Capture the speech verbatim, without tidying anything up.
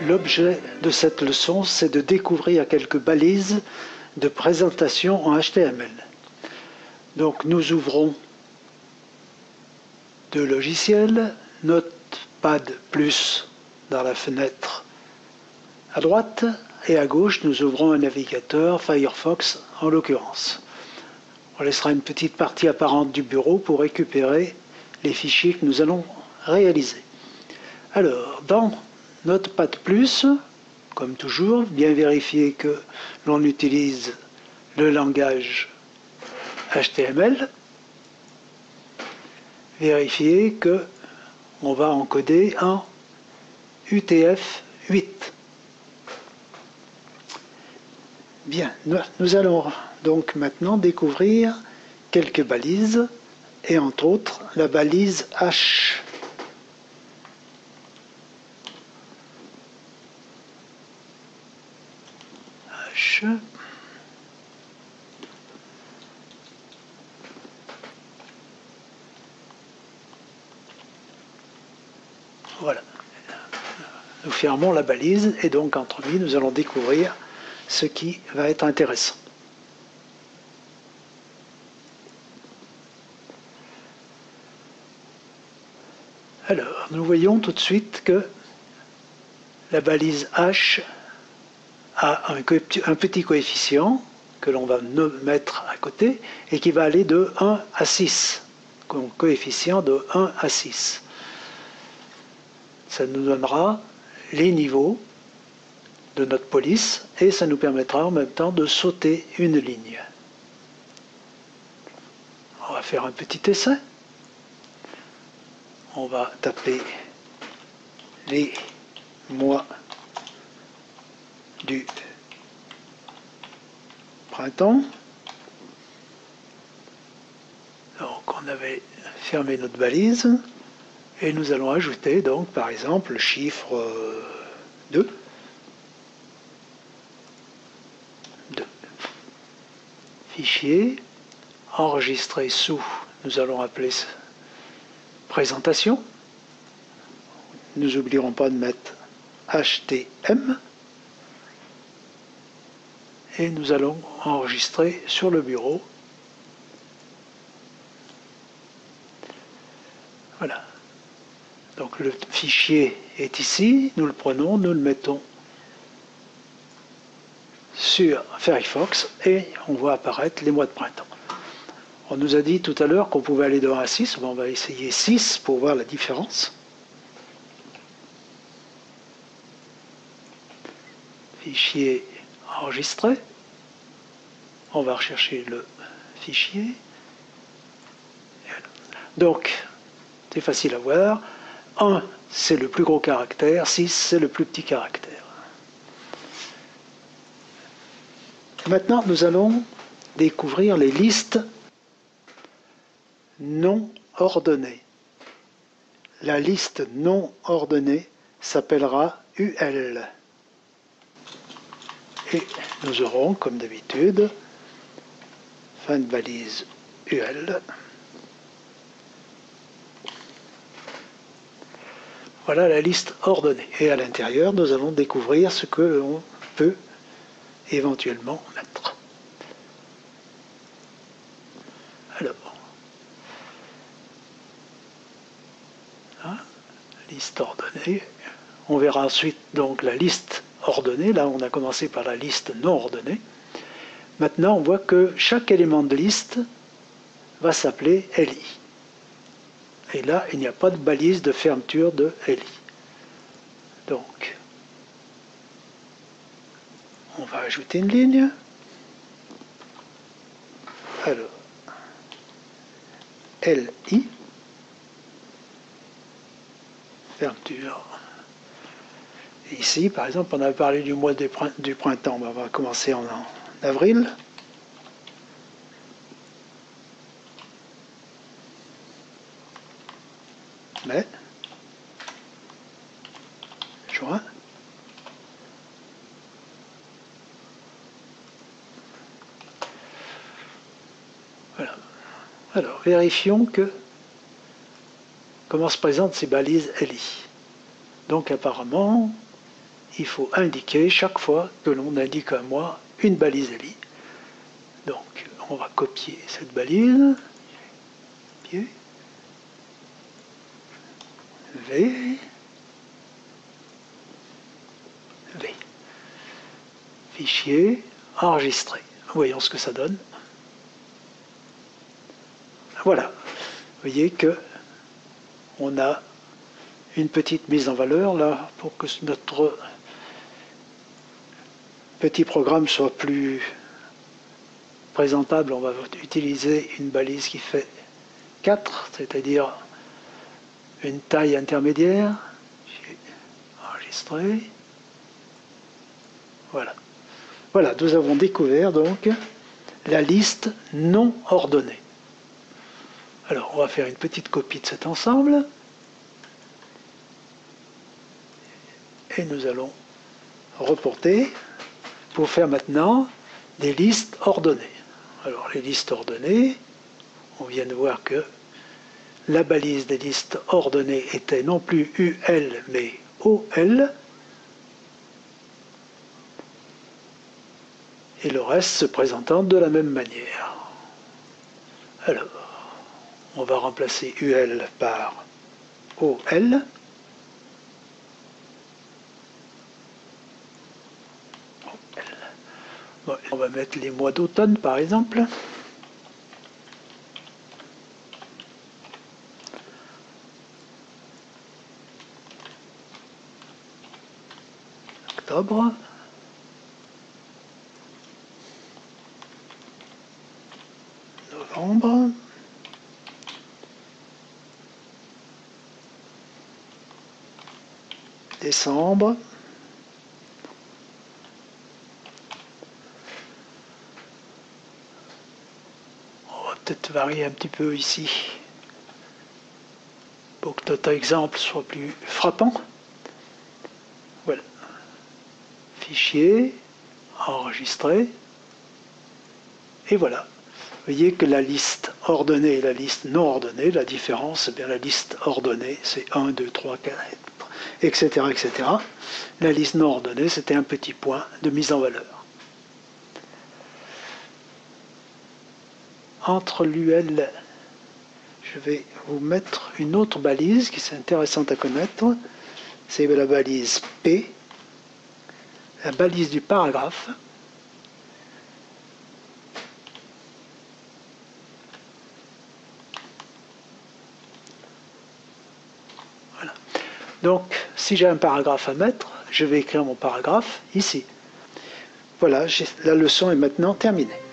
l'objet de cette leçon, c'est de découvrir quelques balises de présentation en H T M L. Donc nous ouvrons deux logiciels, Notepad plus dans la fenêtre à droite, et à gauche nous ouvrons un navigateur, Firefox en l'occurrence. On laissera une petite partie apparente du bureau pour récupérer les fichiers que nous allons réaliser. Alors, dans Notepad plus, comme toujours, bien vérifier que l'on utilise le langage H T M L. Vérifier que on va encoder en U T F huit. Bien, nous allons donc maintenant découvrir quelques balises, et entre autres la balise H. H. Voilà. Nous fermons la balise et donc entre lui nous allons découvrir ce qui va être intéressant. Alors, nous voyons tout de suite que la balise H a un, un petit coefficient que l'on va mettre à côté et qui va aller de un à six, donc coefficient de un à six. Ça nous donnera les niveaux de notre police et ça nous permettra en même temps de sauter une ligne. On va faire un petit essai. On va taper les mois du printemps. Donc on avait fermé notre balise et nous allons ajouter donc par exemple le chiffre deux. deux. Fichier enregistré sous, nous allons appeler présentation. Nous n'oublierons pas de mettre H T M. Et nous allons enregistrer sur le bureau. Voilà. Donc le fichier est ici, nous le prenons, nous le mettons sur Firefox et on voit apparaître les mois de printemps. On nous a dit tout à l'heure qu'on pouvait aller de un à six, on va essayer six pour voir la différence. Fichier enregistré. On va rechercher le fichier. Donc, c'est facile à voir. un, c'est le plus gros caractère, six, c'est le plus petit caractère. Maintenant, nous allons découvrir les listes non ordonnées. La liste non ordonnée s'appellera U L. Et nous aurons, comme d'habitude, fin de balise U L. Voilà la liste ordonnée. Et à l'intérieur, nous allons découvrir ce que l'on peut éventuellement mettre. Alors, hein, liste ordonnée. On verra ensuite donc la liste ordonnée. Là, on a commencé par la liste non ordonnée. Maintenant, on voit que chaque élément de liste va s'appeler L I. Et là, il n'y a pas de balise de fermeture de L I. Donc, on va ajouter une ligne. Alors, L I, fermeture. Et ici, par exemple, on avait parlé du mois du printemps. On va commencer en avril. Mai. Juin. Voilà. Alors, vérifions que comment se présentent ces balises L I. Donc, apparemment, il faut indiquer chaque fois que l'on indique un mois une balise L I. Donc, on va copier cette balise. V. V. Fichier, enregistré. Voyons ce que ça donne. Voilà. Vous voyez que on a une petite mise en valeur là pour que notre petit programme soit plus présentable. On va utiliser une balise qui fait quatre, c'est-à-dire une taille intermédiaire. J'ai enregistré. Voilà. Voilà, nous avons découvert donc la liste non ordonnée. Alors, on va faire une petite copie de cet ensemble. Et nous allons reporter pour faire maintenant des listes ordonnées. Alors, les listes ordonnées, on vient de voir que la balise des listes ordonnées était non plus U L, mais O L. Et le reste se présentant de la même manière. Alors, on va remplacer U L par O L. Bon, on va mettre les mois d'automne, par exemple. Octobre. Novembre. Décembre. On va peut-être varier un petit peu ici pour que notre exemple soit plus frappant. Voilà. Fichier, enregistré. Et voilà. Vous voyez que la liste ordonnée et la liste non ordonnée, la différence, eh bien la liste ordonnée, c'est un, deux, trois, quatre, et cetera, et cetera. La liste non ordonnée, c'était un petit point de mise en valeur. Entre l'U L, je vais vous mettre une autre balise qui est intéressante à connaître. C'est la balise P, la balise du paragraphe. Voilà. Donc, si j'ai un paragraphe à mettre, je vais écrire mon paragraphe ici. Voilà, la leçon est maintenant terminée.